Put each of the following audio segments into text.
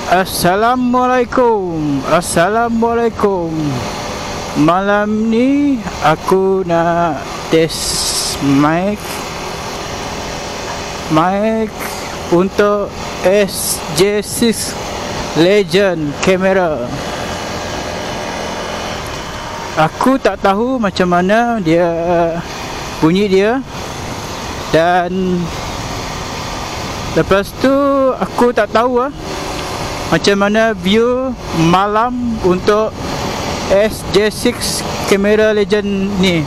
Assalamualaikum. Malam ni aku nak test mic untuk SJ6 Legend kamera. Aku tak tahu macam mana dia bunyi dia, dan lepas tu aku tak tahu macam mana view malam untuk SJ6 kamera Legend ni.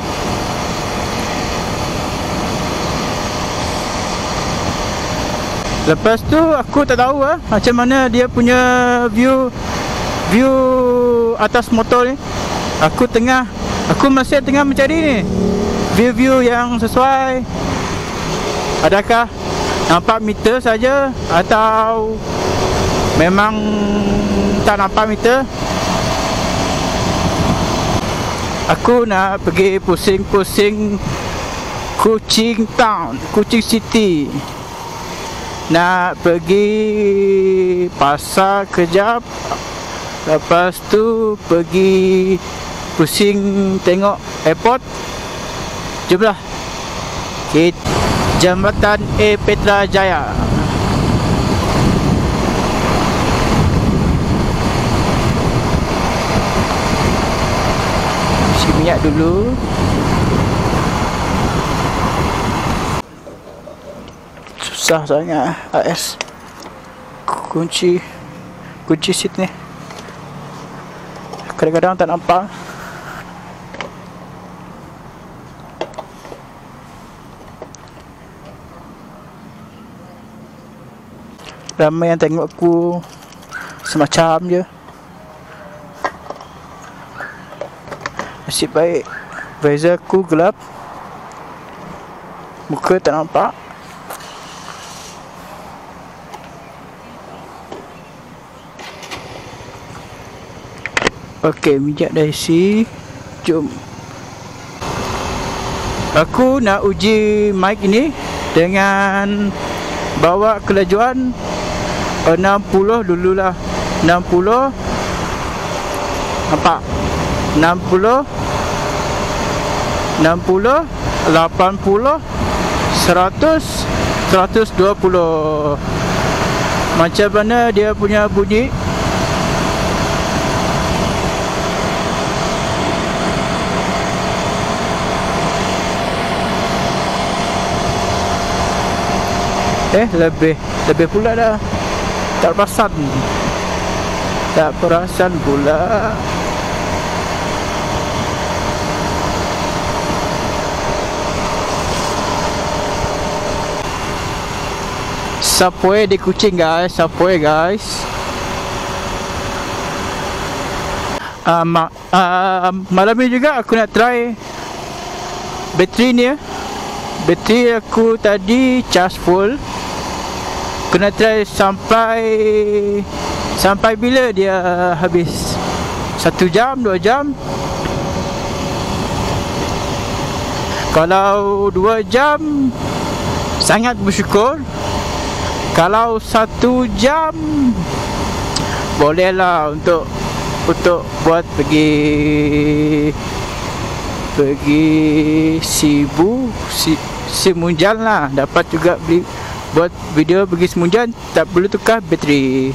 Lepas tu aku tak tahu macam mana dia punya view atas motor ni. Aku masih tengah mencari ni view yang sesuai. Adakah nampak meter saja atau memang tak nampak meter? Aku nak pergi pusing-pusing Kuching Town, Kuching City. Nak pergi pasar kejap, lepas tu pergi pusing tengok airport. Jomlah ke Jambatan A Petra Jaya. Isi minyak dulu. Susah sangat AS kunci seat ni, kadang-kadang tak nampak. Ramai yang tengok aku semacam je. Nasib baik visor aku gelap, muka tak nampak. Okey, minyak dah isi. Jom. Aku nak uji mic ini dengan bawa kelajuan 60 dululah. 60. Nampak? 60, 80, 100, 120. Macam mana dia punya bunyi? Lebih pula dah. Tak perasan pula. Subway di Kuching guys, Subway guys. Malam ni juga aku nak try bateri ni. Bateri aku tadi charge full. Kena try sampai bila dia habis. 1 jam, 2 jam. Kalau 2 jam sangat bersyukur. Kalau 1 jam bolehlah untuk buat pergi Simunjan lah. Dapat juga beli buat video pergi Simunjan, tak perlu tukar bateri.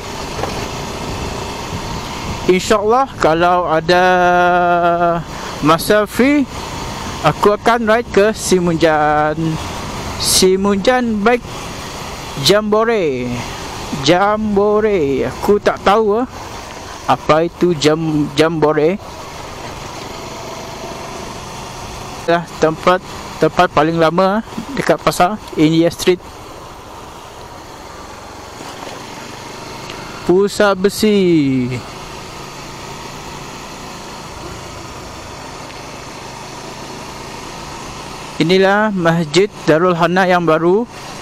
InsyaAllah kalau ada masa free, aku akan ride ke Simunjan. Simunjan baik Jambore. Aku tak tahu apa itu Jambore. Tempat paling lama dekat pasar India Street. Pusat besi. Inilah Masjid Darul Hana yang baru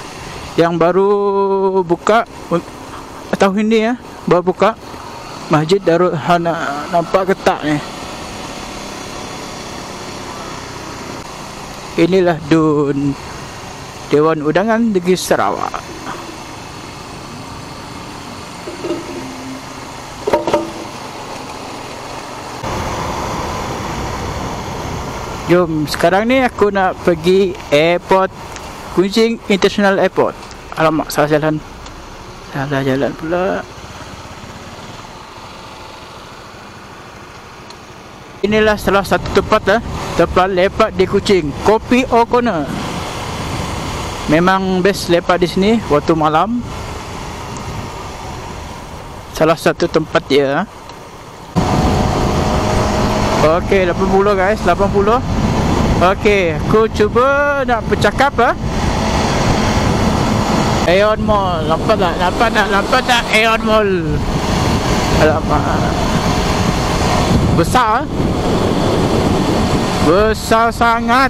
buka tahun ini baru buka. Masjid Darul Hana, nampak ketak ni. Inilah Dewan Undangan Negeri Sarawak. Jom, sekarang ni aku nak pergi airport Kuching International Airport. Alamak, salah jalan. Salah jalan pula. Inilah salah satu tempat tempat lepak di Kuching, Kopi O'Connor. Memang best lepak di sini waktu malam. Salah satu tempat dia. Okey, 80 guys, 80. Okey, aku cuba nak bercakap Aeon Mall. Nampak tak Aeon Mall. Alamak. Besar. Besar sangat.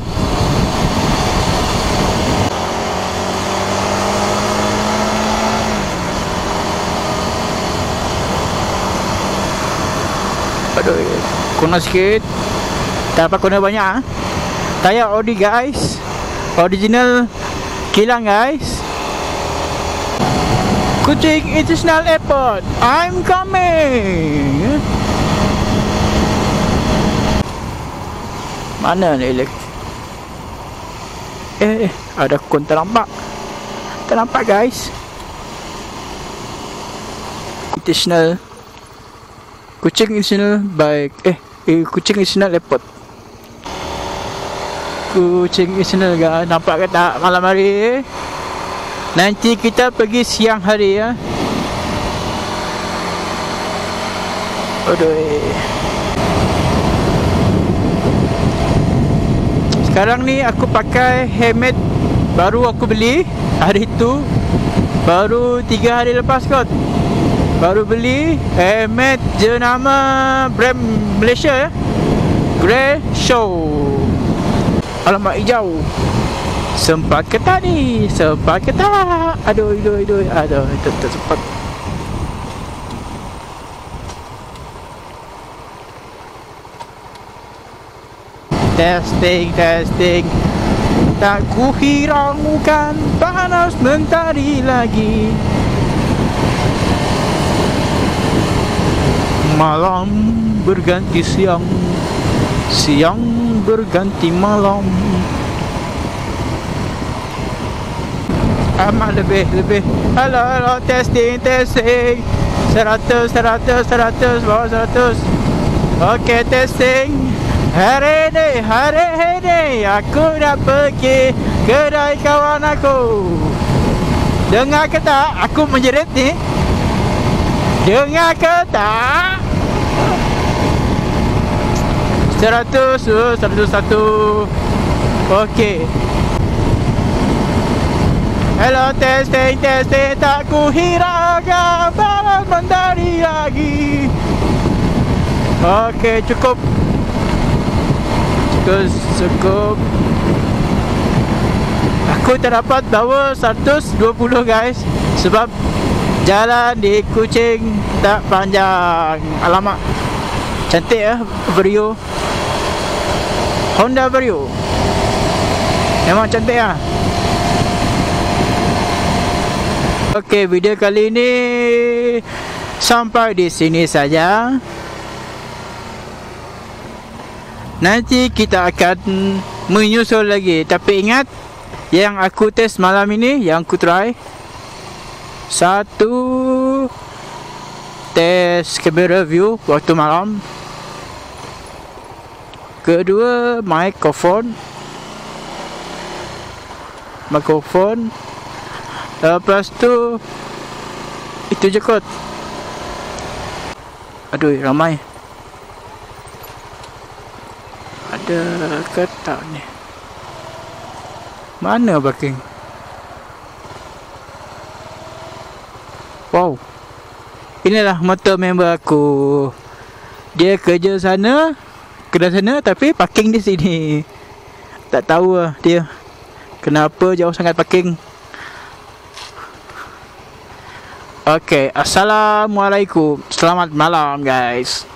Aduh, kuna sikit. Tak apa kuna banyak. Tayar Audi guys. Original kilang guys. Kuching International Airport, I'm coming. Mana ni elek? Ada kun ternampak. Ternampak guys. International Kuching International Kuching International Airport. Kuching International guys. Nampak ke tak malam hari? Nanti kita pergi siang hari ya. Aduh. Sekarang ni aku pakai helmet baru aku beli hari tu. Baru 3 hari lepas kot. Baru beli helmet jenama brand Malaysia Grey Show. Alamak hijau. Sempat ke tak ni? Sempat ke tak? Aduh, tak sempat. Testing. Tak ku hiraukan panas mentari lagi. Malam berganti siang, siang berganti malam. Amat lebih. Halo, testing. 100, bawa 100. Okey, testing. Hari ini aku nak pergi kedai kawan aku. Dengar ke tak? Aku menjerit ni. Dengar ke tak? 101. Okey. Hello, testing. Tak ku hiraukan panas mentari lagi. Okey, cukup. Aku terdapat bawa 120 guys. Sebab jalan di Kuching tak panjang. Alamak. Cantik ya Vario. Honda Vario. Memang cantik ya. Okey, video kali ini sampai di sini saja. Nanti kita akan menyusul lagi. Tapi ingat, yang aku test malam ini, yang aku try, 1 test kamera view waktu malam. Kedua, mikrofon. Lepas tu itu je kot. Aduh, ramai. Ada ke tak ni? Mana parking? Wow. Inilah motor member aku. Dia kerja sana, kedai sana, tapi parking di sini. Tak tahu lah dia kenapa jauh sangat parking. Okey, assalamualaikum. Selamat malam guys.